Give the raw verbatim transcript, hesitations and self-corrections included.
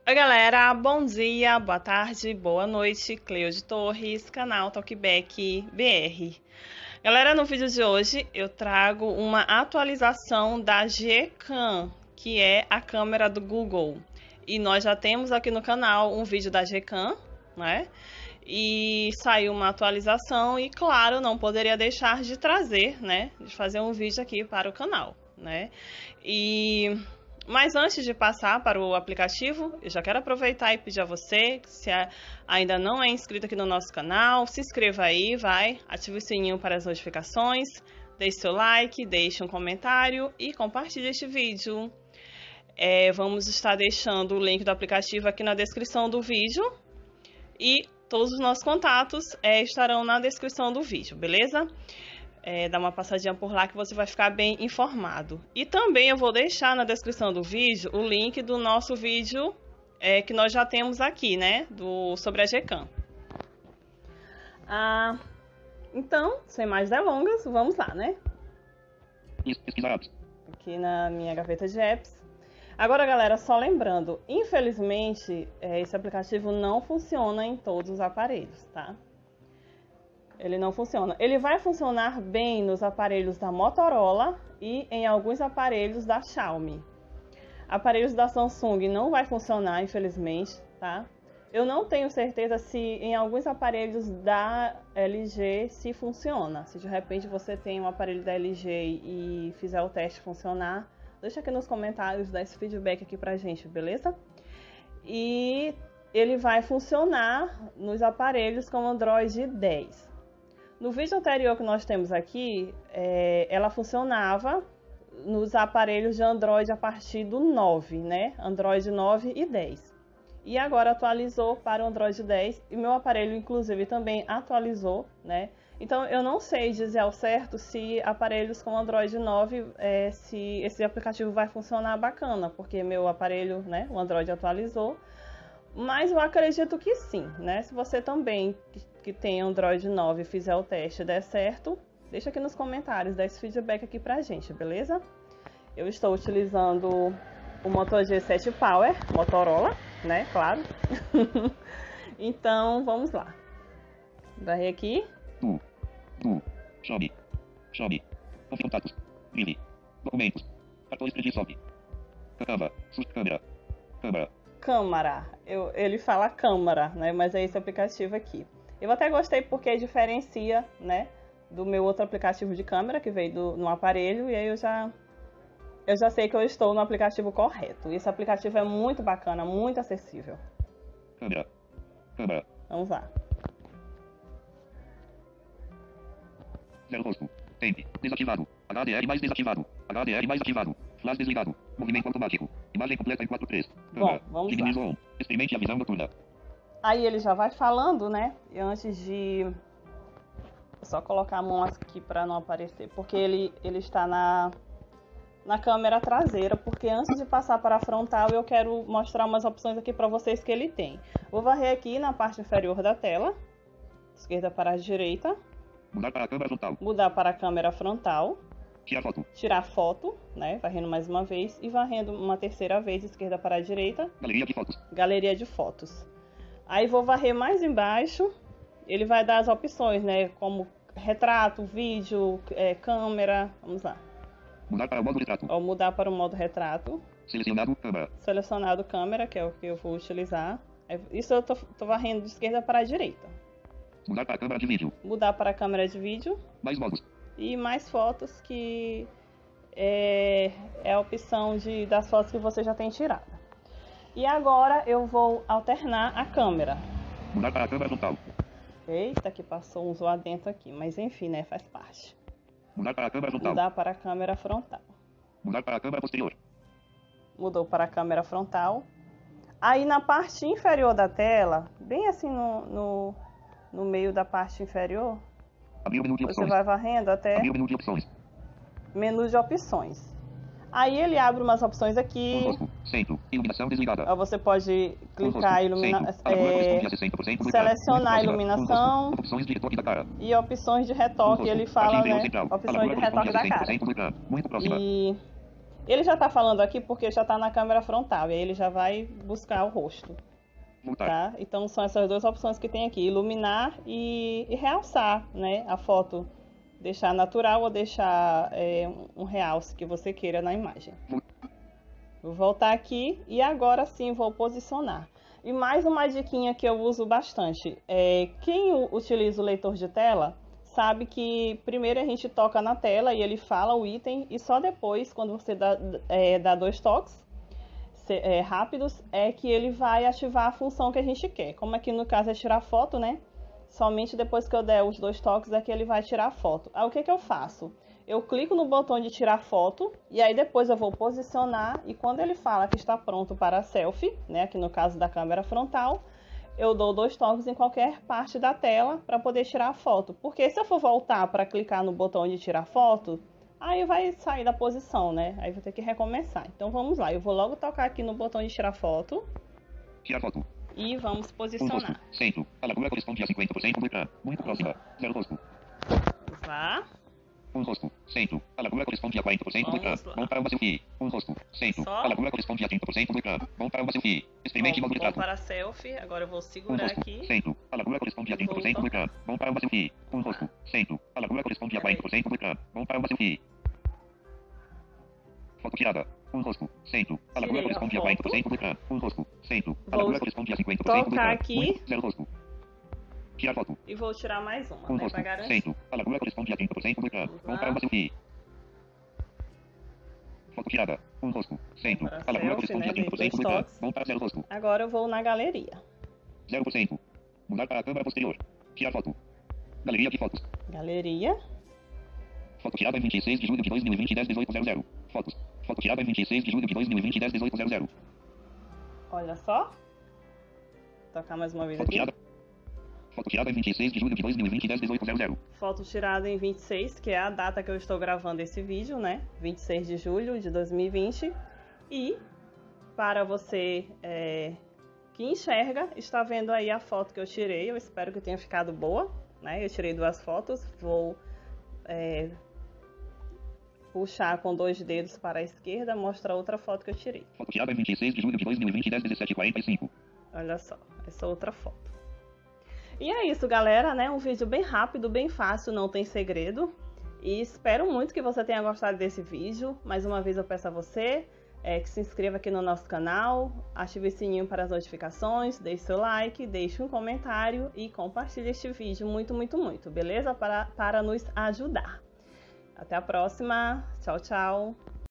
Oi, galera, bom dia, boa tarde, boa noite. Cleude Torres, canal Talkback B R. Galera, no vídeo de hoje eu trago uma atualização da Gcam, que é a câmera do Google. E nós já temos aqui no canal um vídeo da Gcam, né? E saiu uma atualização e, claro, não poderia deixar de trazer, né? De fazer um vídeo aqui para o canal, né? E... Mas antes de passar para o aplicativo, eu já quero aproveitar e pedir a você, se ainda não é inscrito aqui no nosso canal, se inscreva aí, vai, ative o sininho para as notificações, deixe seu like, deixe um comentário e compartilhe este vídeo. É, vamos estar deixando o link do aplicativo aqui na descrição do vídeo e todos os nossos contatos é, estarão na descrição do vídeo, beleza? É, dá uma passadinha por lá que você vai ficar bem informado. E também eu vou deixar na descrição do vídeo o link do nosso vídeo é, que nós já temos aqui, né? Do, sobre a Gcam. Ah, então, sem mais delongas, vamos lá, né? Aqui na minha gaveta de apps. Agora, galera, só lembrando, infelizmente, é, esse aplicativo não funciona em todos os aparelhos, tá? Ele não funciona. Ele vai funcionar bem nos aparelhos da Motorola e em alguns aparelhos da Xiaomi. Aparelhos da Samsung não vai funcionar, infelizmente, tá? Eu não tenho certeza se em alguns aparelhos da L G se funciona. Se de repente você tem um aparelho da L G e fizer o teste funcionar, deixa aqui nos comentários, dá esse feedback aqui pra gente, beleza? E ele vai funcionar nos aparelhos com Android dez. No vídeo anterior que nós temos aqui, é, ela funcionava nos aparelhos de Android a partir do nove, né? Android nove e dez. E agora atualizou para o Android dez e meu aparelho, inclusive, também atualizou, né? Então, eu não sei dizer ao certo se aparelhos com Android nove, é, se esse aplicativo vai funcionar bacana, porque meu aparelho, né, o Android atualizou. Mas eu acredito que sim, né? Se você também que tem Android nove e fizer o teste e der certo, deixa aqui nos comentários, dá esse feedback aqui pra gente, beleza? Eu estou utilizando o Moto G sete Power, Motorola, né? Claro. Então, vamos lá. Varrer aqui. Tu, tu, chame, chame, contatos, Vive, documentos, cartões de sobe, câmera, câmera, câmera. Câmara, eu, ele fala câmara, né? Mas é esse aplicativo aqui. Eu até gostei porque diferencia, né, do meu outro aplicativo de câmera que veio do, no aparelho e aí eu já eu já sei que eu estou no aplicativo correto. Esse aplicativo é muito bacana, muito acessível. Câmera, câmera. Vamos lá. Zero rosto, tempo, desativado, H D R mais desativado, H D R mais ativado, flash desligado, movimento automático, imagem completa em quatro três. Bom, vamos lá. On. Experimente a visão noturna. Aí ele já vai falando, né? E antes de só colocar a mão aqui para não aparecer, porque ele ele está na na câmera traseira, porque antes de passar para a frontal eu quero mostrar umas opções aqui para vocês que ele tem. Vou varrer aqui na parte inferior da tela, esquerda para a direita. Mudar para a câmera frontal. Mudar para a câmera frontal. Tirar foto. Tirar foto, né? Varrendo mais uma vez e varrendo uma terceira vez, esquerda para a direita. Galeria de fotos. Galeria de fotos. Aí vou varrer mais embaixo. Ele vai dar as opções, né? Como retrato, vídeo, é, câmera. Vamos lá. Mudar para o modo retrato. Ou mudar para o modo retrato. Selecionado câmera. Selecionado câmera, que é o que eu vou utilizar. Isso eu tô, tô varrendo de esquerda para a direita. Mudar para a câmera de vídeo. Mudar para a câmera de vídeo. Mais modos. E mais fotos, que é, é a opção de, das fotos que você já tem tirado. E agora eu vou alternar a câmera. Mudar para a câmera frontal. Eita, que passou um zoadento aqui, mas enfim, né, faz parte. Mudar para a câmera frontal. Mudar para a câmera frontal. Mudar para a câmera posterior. Mudou para a câmera frontal. Aí na parte inferior da tela, bem assim no, no, no meio da parte inferior, abrir o menu de você opções. vai varrendo até abrir o menu de opções. Menu de opções. Aí ele abre umas opções aqui. Conrosco, centro, iluminação desligada. Ó, você pode clicar em ilumina... é... selecionar a iluminação opções de retoque da cara. e opções de retoque. Ele fala, né? Opções de retoque da cara. Muito próxima. E Ele já tá falando aqui porque já tá na câmera frontal, e aí ele já vai buscar o rosto. Voltar. Tá? Então são essas duas opções que tem aqui, iluminar e, e realçar, né, a foto. Deixar natural ou deixar é, um realce que você queira na imagem. Vou voltar aqui e agora sim vou posicionar. E mais uma diquinha que eu uso bastante. É, quem utiliza o leitor de tela sabe que primeiro a gente toca na tela e ele fala o item, e só depois, quando você dá, é, dá dois toques é, rápidos, é que ele vai ativar a função que a gente quer. Como aqui no caso é tirar foto, né? Somente depois que eu der os dois toques é que ele vai tirar a foto. Aí o que que eu faço? Eu clico no botão de tirar foto e aí depois eu vou posicionar, e quando ele fala que está pronto para a selfie, né, aqui no caso da câmera frontal, eu dou dois toques em qualquer parte da tela para poder tirar a foto. Porque se eu for voltar para clicar no botão de tirar foto, aí vai sair da posição, né? Aí vou ter que recomeçar. Então vamos lá, eu vou logo tocar aqui no botão de tirar foto. Tirar foto. E vamos Um posicionar. rosto. Centro. A largura corresponde a cinquenta por cento do ecrã. Muito próxima. Zero rosto. Vá. Um rosto. Centro. A largura corresponde a quarenta por cento do ecrã. Bom para uma selfie. Um rosto. Centro. Só? A largura corresponde a trinta por cento do ecrã. Bom para uma selfie. Experimente Bom, modo vou retrato. para a selfie. Agora eu vou Um segurar rosto. aqui. Centro. A largura corresponde a trinta por cento do ecrã. Bom para uma selfie. Um rosto. Centro. A largura corresponde a quarenta por cento do ecrã. Bom para uma selfie. Foto tirada. Um rosto. Centro. A largura Tirei a corresponde a foto. quarenta por cento do ecrã. Um rosto. Centro. A Vou largura corresponde a cinquenta por cento do tocar ecrã. aqui. Muito. Zero rosto. Tirar foto. E vou tirar mais uma, Um né? rosto. Pra garantir. Centro. A largura corresponde a trinta por cento do ecrã. Bom para uma selfie. Foto tirada. Um rosto. Centro. Para A largura selfie, corresponde né? a trinta por cento do Dois ecrã. toques. Bom para zero rosto. Agora eu vou na galeria. Zero por cento. Mudar para a câmera posterior. Tirar foto. Galeria de fotos. Galeria. Foto tirada em vinte e seis de julho de dois mil e vinte, dez, dezoito, zero zero. Fotos. Foto tirada em vinte e seis de julho de dois mil e vinte, dez, dezoito, zero zero. Olha só. Tocar mais uma vez Foto aqui. tirada. Foto tirada em vinte e seis de julho de dois mil e vinte, dez, dezoito, zero zero. Foto tirada em vinte e seis, que é a data que eu estou gravando esse vídeo, né? vinte e seis de julho de dois mil e vinte. E para você é, que enxerga, está vendo aí a foto que eu tirei. Eu espero que tenha ficado boa, né? Eu tirei duas fotos. Vou é, puxar com dois dedos para a esquerda, mostrar outra foto que eu tirei. Foto tirada em vinte e seis de julho de dois mil e vinte, dez, dezessete, quarenta e cinco. Olha só, essa outra foto. E é isso, galera, né? Um vídeo bem rápido, bem fácil, não tem segredo. E espero muito que você tenha gostado desse vídeo. Mais uma vez eu peço a você é, que se inscreva aqui no nosso canal, ative o sininho para as notificações, deixe seu like, deixe um comentário e compartilhe este vídeo muito, muito, muito, beleza? Para, para nos ajudar. Até a próxima. Tchau, tchau.